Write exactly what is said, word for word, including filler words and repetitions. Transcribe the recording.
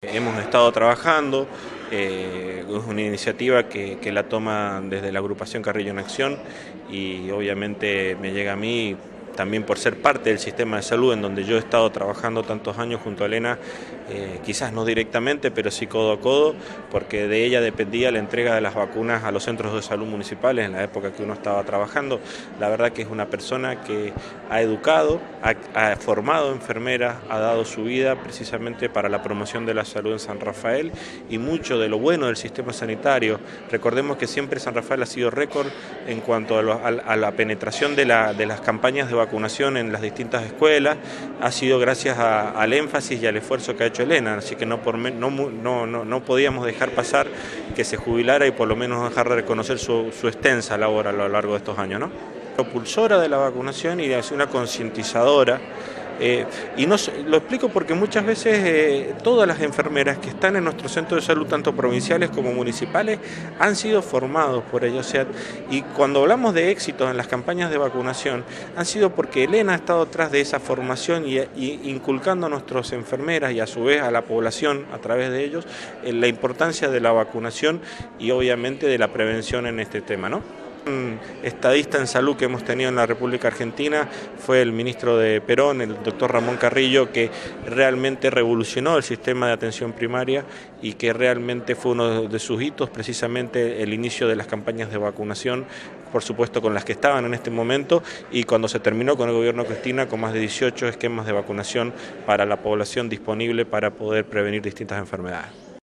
Hemos estado trabajando, eh, es una iniciativa que, que la toma desde la agrupación Carrillo en Acción y obviamente me llega a mí también por ser parte del sistema de salud en donde yo he estado trabajando tantos años junto a Elena, eh, quizás no directamente, pero sí codo a codo, porque de ella dependía la entrega de las vacunas a los centros de salud municipales en la época que uno estaba trabajando. La verdad que es una persona que ha educado, ha, ha formado enfermeras, ha dado su vida precisamente para la promoción de la salud en San Rafael y mucho de lo bueno del sistema sanitario. Recordemos que siempre San Rafael ha sido récord en cuanto a, lo, a, a la penetración de, la, de las campañas de vacunación en las distintas escuelas, ha sido gracias a, al énfasis y al esfuerzo que ha hecho Elena, así que no, por, no, no, no, no podíamos dejar pasar que se jubilara y por lo menos dejar de reconocer su, su extensa labor a lo largo de estos años, ¿no? Propulsora de la vacunación y es una concientizadora. Eh, y no, lo explico porque muchas veces eh, todas las enfermeras que están en nuestro centro de salud, tanto provinciales como municipales, han sido formados por ellos. O sea, y cuando hablamos de éxitos en las campañas de vacunación, han sido porque Elena ha estado atrás de esa formación y, y inculcando a nuestras enfermeras y a su vez a la población a través de ellos eh, la importancia de la vacunación y obviamente de la prevención en este tema, ¿no? Un estadista en salud que hemos tenido en la República Argentina fue el ministro de Perón, el doctor Ramón Carrillo, que realmente revolucionó el sistema de atención primaria y que realmente fue uno de sus hitos precisamente el inicio de las campañas de vacunación, por supuesto con las que estaban en este momento, y cuando se terminó con el gobierno Cristina con más de dieciocho esquemas de vacunación para la población disponible para poder prevenir distintas enfermedades.